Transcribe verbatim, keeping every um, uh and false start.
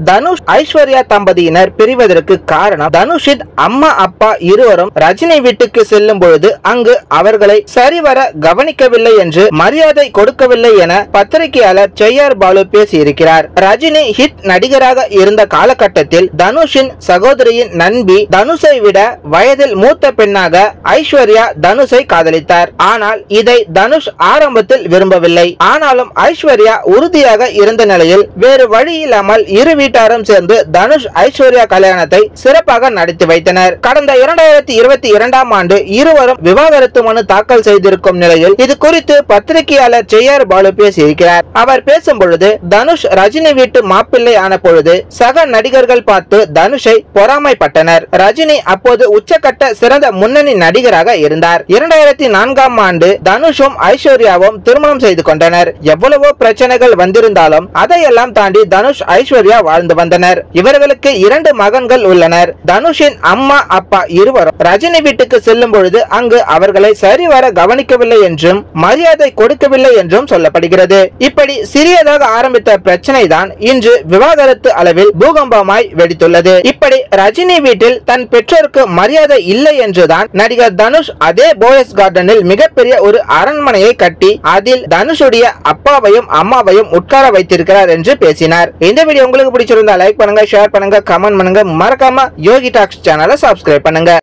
தனுஷ் ஐஸ்வர்யா தம்பதியினர் பிரிவதற்கு காரணம் தனுஷின் அம்மா அப்பா இருவரும் ரஜினி வீட்டுக்கு செல்லும் பொழுது அங்கு அவர்களை சரிவர கவனிக்கவில்லை என்று மரியாதை கொடுக்கவில்லை என பத்திரிகையாளர் செய்யார் பாலு பேசியிருக்கிறார். ரஜினி ஹிட் நடிகராக இருந்த காலகட்டத்தில் தனுஷின் சகோதரியின் நண்பி தனுஷை விட வயதில் மூத்த பெண்ணாக ஐஸ்வர்யா தனுஷை காதலித்தார். ஆனால் இதை தனுஷ் ஆரம்பத்தில் விரும்பவில்லை. ஆனாலும் ஐஸ்வர்யா உறுதியாக இருந்த நிலையில் வேறு வழி இல்லாமல் இரு வீட்டாரும் சேர்ந்து தனுஷ் ஐஸ்வர்யா கல்யாணத்தை சிறப்பாக நடத்தி வைத்தனர். கடந்த இரண்டாயிரத்தி இருபத்தி இரண்டாம் ஆண்டு இருவரும் விவாகரத்து மனு தாக்கல் செய்திருக்கும் நிலையில் இது குறித்து பத்திரிகையாளர் செய்யார் பாலு பேசியிருக்கிறார். அவர் பேசும்பொழுது தனுஷ் ரஜினி வீட்டு மாப்பிள்ளை ஆன பொழுது சக நடிகர்கள் பார்த்து தனுஷை பொறாமைப்பட்டனர். ரஜினி அப்போது உச்சக்கட்ட சிறந்த முன்னணி நடிகராக இருந்தார். இரண்டாயிரத்தி நான்காம் ஆண்டு தனுஷும் ஐஸ்வர்யாவும் திருமணம் செய்து கொண்டனர். எவ்வளவோ பிரச்சனைகள் வந்திருந்தாலும் அதையெல்லாம் தாண்டி தனுஷ் ஐஸ்வர்யா வாழ்ந்து வந்தனர். இவர்களுக்கு இரண்டு மகன்கள் உள்ளனர். தனுஷின் அம்மா அப்பா இருவரும் ரஜினி வீட்டுக்கு செல்லும் பொழுது அங்கு அவர்களை சரிவர கவனிக்கவில்லை என்றும் மரியாதை கொடுக்கவில்லை என்றும் சொல்லப்படுகிறது. இப்படி சிறியதாக ஆரம்பித்த பிரச்சனை தான் இன்று விவாகரத்து அளவில் பூகம்பமாய் வெடித்துள்ளது. இப்படி ரஜினி வீட்டில் தன் பெற்றோருக்கு மரியாதை இல்லை என்றுதான் நடிகர் தனுஷ் அதே போயஸ் கார்டனில் மிகப்பெரிய ஒரு அரண்மனையை கட்டி அதில் தனுஷுடைய அப்பாவையும் அம்மாவையும் உட்கார வைத்திருக்கிறார் என்று பேசினார். இந்த வீடியோ உங்களுக்கு பிடிச்சிருந்தா லைக் பண்ணுங்க, ஷேர் பண்ணுங்க, கமெண்ட் பண்ணுங்க. மறக்காம யோகி டாக்ஸ் சேனலை சப்ஸ்கிரைப் பண்ணுங்க.